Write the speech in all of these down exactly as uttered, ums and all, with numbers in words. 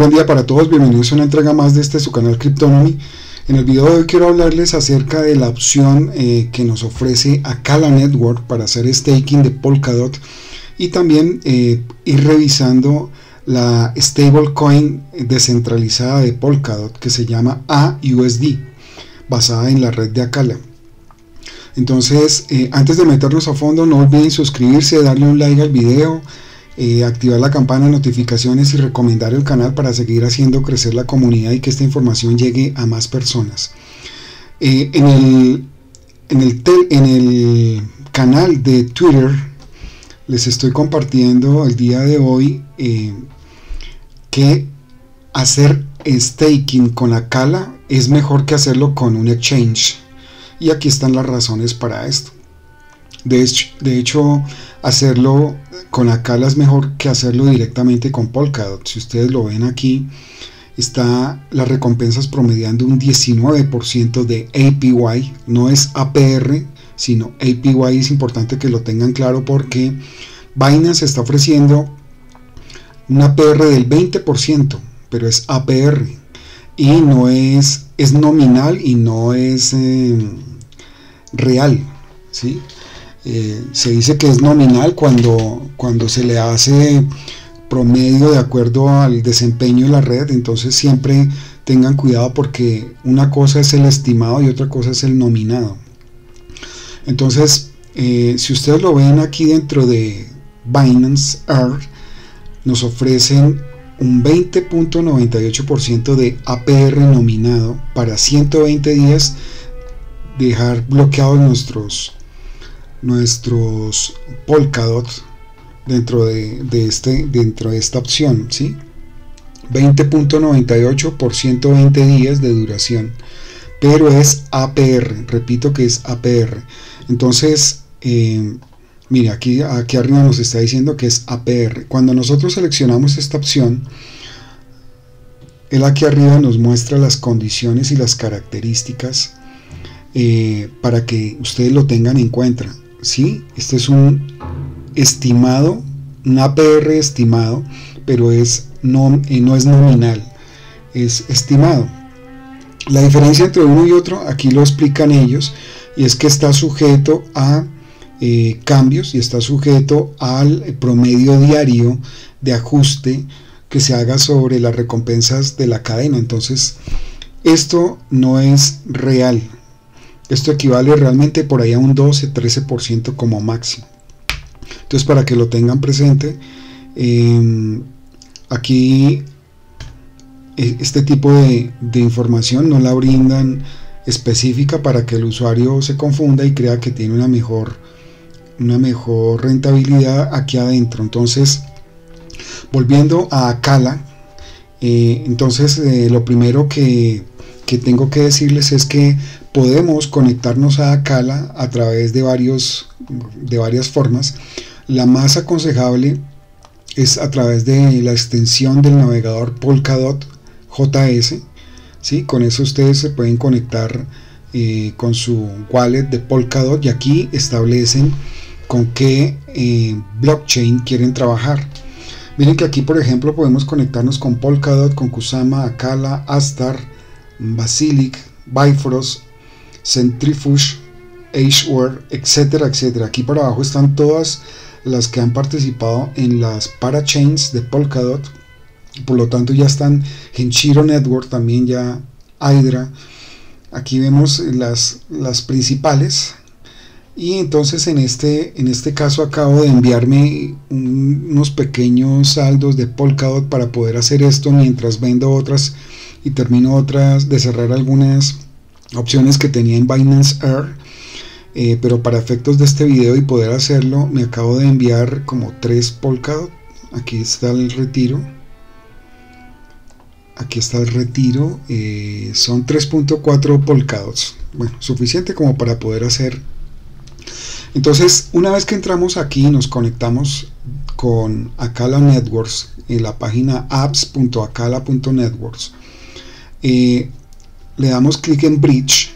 buen día para todos, bienvenidos a una entrega más de este su canal Cryptonomy. En el video de hoy quiero hablarles acerca de la opción eh, que nos ofrece Acala Network para hacer staking de Polkadot y también eh, ir revisando la stablecoin descentralizada de Polkadot que se llama A U S D, basada en la red de Acala. Entonces, eh, antes de meternos a fondo, no olviden suscribirse, darle un like al video, eh, activar la campana de notificaciones y recomendar el canal para seguir haciendo crecer la comunidad y que esta información llegue a más personas. Eh, en, el, en, el tel, en el canal de Twitter les estoy compartiendo el día de hoy eh, que hacer staking con Acala es mejor que hacerlo con un exchange. Y aquí están las razones para esto. De hecho, de hecho, hacerlo con Acala es mejor que hacerlo directamente con Polkadot. Si ustedes lo ven aquí, está las recompensas promediando un diecinueve por ciento de A P Y. No es A P R, sino A P Y. Es importante que lo tengan claro porque Binance está ofreciendo un A P R del veinte por ciento, pero es A P R. Y no es, es nominal y no es eh, real, ¿sí? Eh, se dice que es nominal cuando, cuando se le hace promedio de acuerdo al desempeño de la red. Entonces siempre tengan cuidado porque una cosa es el estimado y otra cosa es el nominado. Entonces eh, si ustedes lo ven aquí dentro de Binance Earth, nos ofrecen un veinte punto noventa y ocho por ciento de A P R nominado para ciento veinte días, dejar bloqueados nuestros nuestros Polkadot dentro de, de este dentro de esta opción, ¿sí? veinte punto noventa y ocho por ciento veinte días de duración, pero es A P R, repito que es A P R. Entonces eh, mire, aquí, aquí arriba nos está diciendo que es A P R. Cuando nosotros seleccionamos esta opción, él aquí arriba nos muestra las condiciones y las características eh, para que ustedes lo tengan en cuenta, ¿sí? Este es un estimado, un A P R estimado, pero es no, eh, no es nominal, es estimado. La diferencia entre uno y otro, aquí lo explican ellos, y es que está sujeto a Eh, cambios y está sujeto al promedio diario de ajuste que se haga sobre las recompensas de la cadena. Entonces esto no es real, esto equivale realmente por ahí a un doce trece por ciento como máximo. Entonces, para que lo tengan presente, eh, aquí este tipo de, de información no la brindan específica para que el usuario se confunda y crea que tiene una mejor una mejor rentabilidad aquí adentro. Entonces, volviendo a Acala, eh, entonces eh, lo primero que, que tengo que decirles es que podemos conectarnos a Acala a través de varios de varias formas. La más aconsejable es a través de la extensión del navegador Polkadot J S, ¿sí? Con eso ustedes se pueden conectar eh, con su wallet de Polkadot y aquí establecen con qué eh, blockchain quieren trabajar. Miren que aquí, por ejemplo, podemos conectarnos con Polkadot, con Kusama, Acala, Astar, Basilic, Bifrost, Centrifuge, Ashware, etcétera, etcétera. Aquí por abajo están todas las que han participado en las parachains de Polkadot. Por lo tanto, ya están en Shiro Network, también ya Hydra. Aquí vemos las, las principales. Y entonces en este, en este caso acabo de enviarme un, unos pequeños saldos de Polkadot para poder hacer esto mientras vendo otras y termino otras de cerrar algunas opciones que tenía en Binance Earth. Eh, pero para efectos de este video y poder hacerlo, me acabo de enviar como tres Polkadot. Aquí está el retiro. Aquí está el retiro. Eh, son tres punto cuatro Polkadots. Bueno, suficiente como para poder hacer. Entonces, una vez que entramos aquí, nos conectamos con Acala Networks en la página apps punto acala punto networks. Eh, le damos clic en Bridge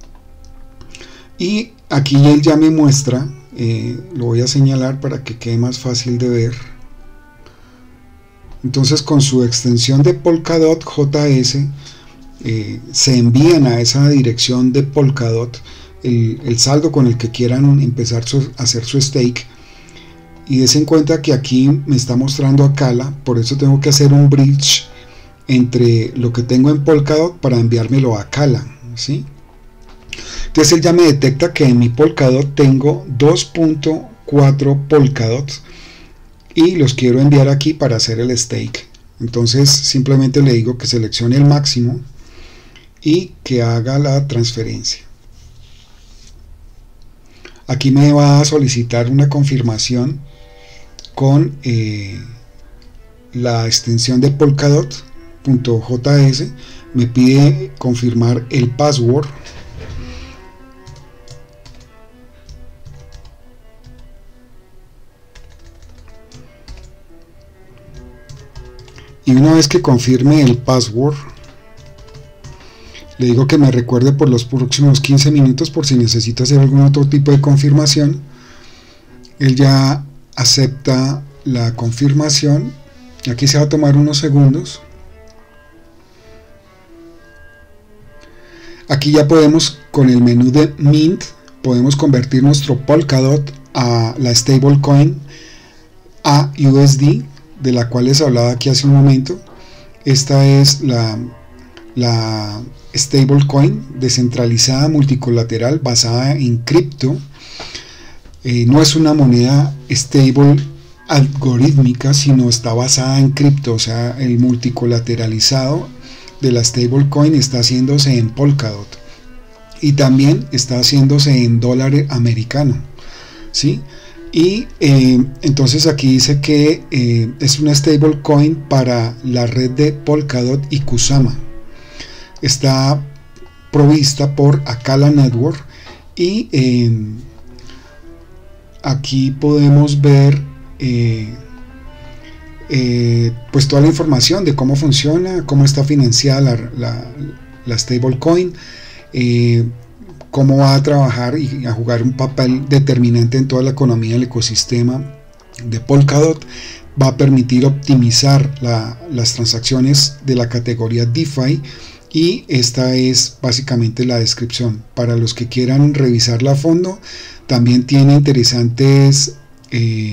y aquí él ya me muestra, eh, lo voy a señalar para que quede más fácil de ver. Entonces con su extensión de Polkadot J S eh, se envían a esa dirección de Polkadot el, el saldo con el que quieran empezar su, a hacer su stake. Y des en cuenta que aquí me está mostrando a Cala, por eso tengo que hacer un bridge entre lo que tengo en Polkadot para enviármelo a Cala, ¿sí? Entonces él ya me detecta que en mi Polkadot tengo dos punto cuatro Polkadot y los quiero enviar aquí para hacer el stake. Entonces simplemente le digo que seleccione el máximo y que haga la transferencia. Aquí me va a solicitar una confirmación con eh, la extensión de Polkadot.js. Me pide confirmar el password. Y una vez que confirme el password, le digo que me recuerde por los próximos quince minutos por si necesita hacer algún otro tipo de confirmación. Él ya acepta la confirmación. Aquí se va a tomar unos segundos. Aquí ya podemos, con el menú de Mint, podemos convertir nuestro Polkadot a la stablecoin A U S D, de la cual les hablaba aquí hace un momento. Esta es la, la stablecoin descentralizada multicolateral basada en cripto. Eh, no es una moneda stable algorítmica, sino está basada en cripto, o sea, el multicolateralizado de la stablecoin está haciéndose en Polkadot y también está haciéndose en dólar americano, ¿sí? Y eh, entonces aquí dice que eh, es una stablecoin para la red de Polkadot y Kusama. Está provista por Acala Network y eh, aquí podemos ver eh, eh, pues toda la información de cómo funciona, cómo está financiada la, la, la stablecoin, eh, cómo va a trabajar y a jugar un papel determinante en toda la economía del ecosistema de Polkadot. Va a permitir optimizar la, las transacciones de la categoría DeFi. Y esta es básicamente la descripción. Para los que quieran revisarla a fondo, también tiene interesantes eh,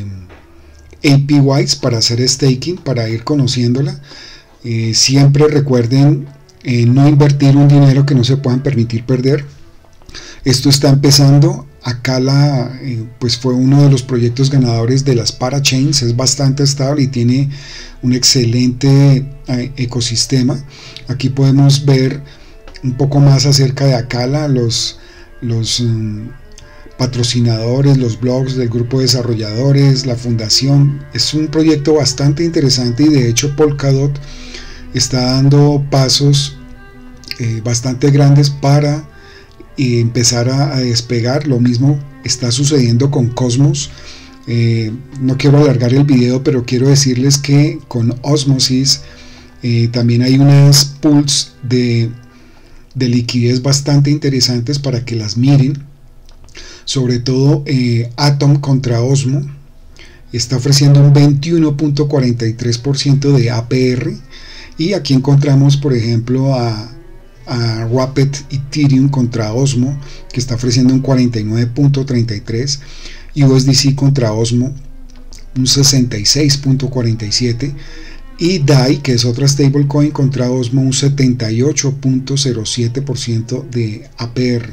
A P Is para hacer staking, para ir conociéndola. Eh, siempre recuerden eh, no invertir un dinero que no se puedan permitir perder. Esto está empezando. Acala eh, pues fue uno de los proyectos ganadores de las parachains, es bastante estable y tiene un excelente eh, ecosistema. Aquí podemos ver un poco más acerca de Acala, los, los um, patrocinadores, los blogs del grupo de desarrolladores, la fundación. Es un proyecto bastante interesante y de hecho Polkadot está dando pasos eh, bastante grandes para y empezar a, a despegar. Lo mismo está sucediendo con Cosmos. Eh, no quiero alargar el video, pero quiero decirles que con Osmosis eh, también hay unas pools de, de liquidez bastante interesantes para que las miren. Sobre todo eh, Atom contra Osmo está ofreciendo un veintiuno punto cuarenta y tres por ciento de A P R, y aquí encontramos por ejemplo a a Rapid Ethereum contra Osmo, que está ofreciendo un cuarenta y nueve punto treinta y tres, y U S D C contra Osmo un sesenta y seis punto cuarenta y siete, y D A I, que es otra stablecoin, contra Osmo un setenta y ocho punto cero siete por ciento de A P R.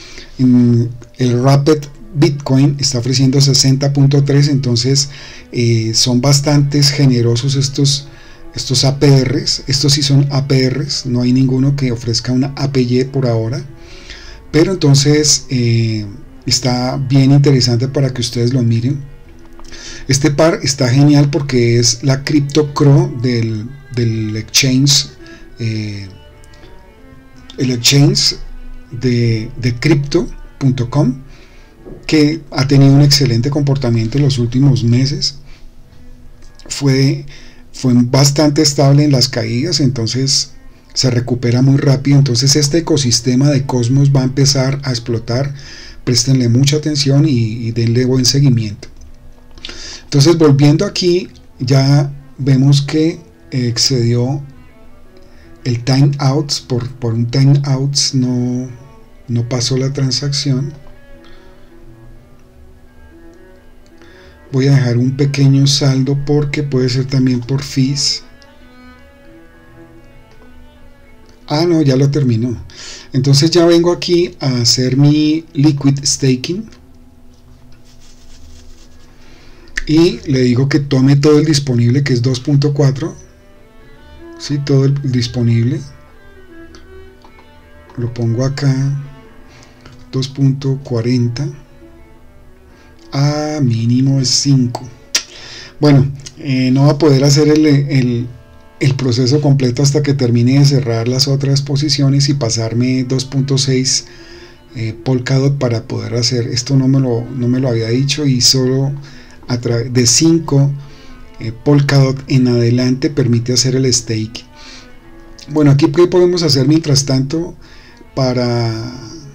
En el Rapid Bitcoin está ofreciendo sesenta punto tres, entonces eh, son bastante generosos estos Estos A P Rs. Estos sí son A P Rs, no hay ninguno que ofrezca una A P Y por ahora, pero entonces eh, está bien interesante para que ustedes lo miren. Este par está genial porque es la CryptoCro del, del exchange, eh, el exchange de, de crypto punto com, que ha tenido un excelente comportamiento en los últimos meses. Fue fue bastante estable en las caídas, entonces se recupera muy rápido. Entonces este ecosistema de Cosmos va a empezar a explotar. Préstenle mucha atención y, y denle buen seguimiento. Entonces, volviendo aquí, ya vemos que excedió el timeouts, por, por un timeouts no, no pasó la transacción. Voy a dejar un pequeño saldo porque puede ser también por fees. Ah, no, ya lo terminó. Entonces ya vengo aquí a hacer mi liquid staking y le digo que tome todo el disponible, que es dos punto cuatro. Sí, todo el disponible. Lo pongo acá, dos punto cuarenta. Ah, mínimo es cinco. Bueno, eh, no va a poder hacer el, el el proceso completo hasta que termine de cerrar las otras posiciones y pasarme dos punto seis eh, Polkadot para poder hacer esto. No me lo, no me lo había dicho, y solo a través de cinco eh, Polkadot en adelante permite hacer el stake. Bueno, aquí ¿qué podemos hacer mientras tanto para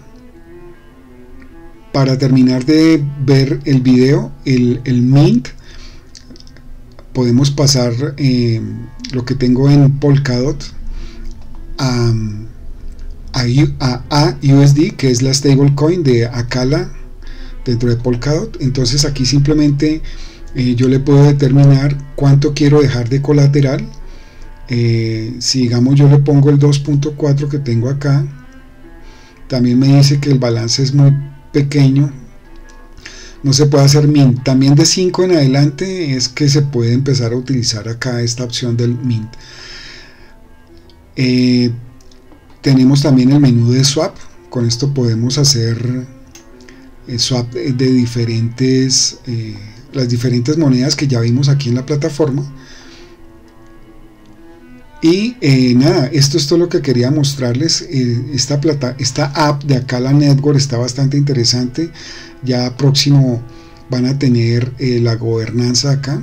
para terminar de ver el video? El, el mint, podemos pasar eh, lo que tengo en Polkadot a, a, a, a U S D, que es la stablecoin de Acala dentro de Polkadot. Entonces aquí simplemente eh, yo le puedo determinar cuánto quiero dejar de colateral. Eh, si digamos yo le pongo el dos punto cuatro que tengo acá, también me dice que el balance es muy pequeño, no se puede hacer mint. También de cinco en adelante es que se puede empezar a utilizar acá esta opción del mint. Eh, tenemos también el menú de swap. Con esto podemos hacer eh, swap de diferentes eh, las diferentes monedas que ya vimos aquí en la plataforma. Y eh, nada, esto es todo lo que quería mostrarles. Eh, esta, plata, esta app de Acala Network está bastante interesante. Ya próximo van a tener eh, la gobernanza acá.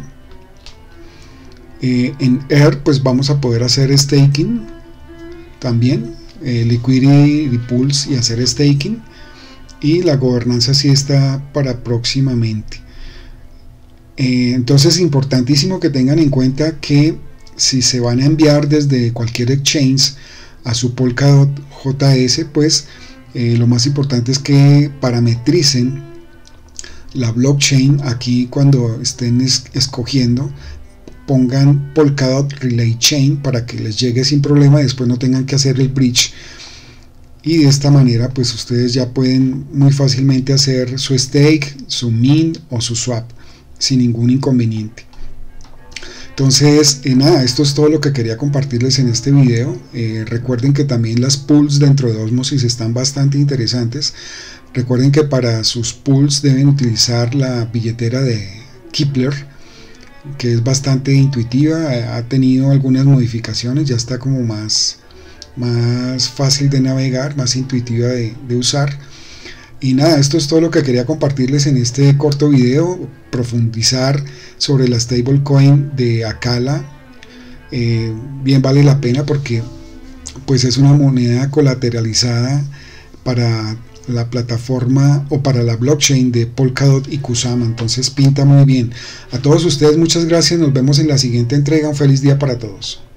Eh, en Air pues vamos a poder hacer staking también, eh, liquidity, repulse y hacer staking. Y la gobernanza sí está para próximamente. Eh, entonces, importantísimo que tengan en cuenta que si se van a enviar desde cualquier exchange a su Polkadot J S, pues eh, lo más importante es que parametricen la blockchain. Aquí cuando estén es escogiendo, pongan Polkadot Relay Chain para que les llegue sin problema y después no tengan que hacer el bridge. Y de esta manera pues ustedes ya pueden muy fácilmente hacer su stake, su mint o su swap sin ningún inconveniente. Entonces, eh, nada, esto es todo lo que quería compartirles en este video. Eh, recuerden que también las pools dentro de Osmosis están bastante interesantes. Recuerden que para sus pools deben utilizar la billetera de Keplr, que es bastante intuitiva. Ha tenido algunas modificaciones, ya está como más, más fácil de navegar, más intuitiva de, de usar. Y nada, esto es todo lo que quería compartirles en este corto video. Profundizar sobre la stablecoin de Acala, eh, bien vale la pena porque pues es una moneda colateralizada para la plataforma o para la blockchain de Polkadot y Kusama. Entonces pinta muy bien. A todos ustedes muchas gracias, nos vemos en la siguiente entrega. Un feliz día para todos.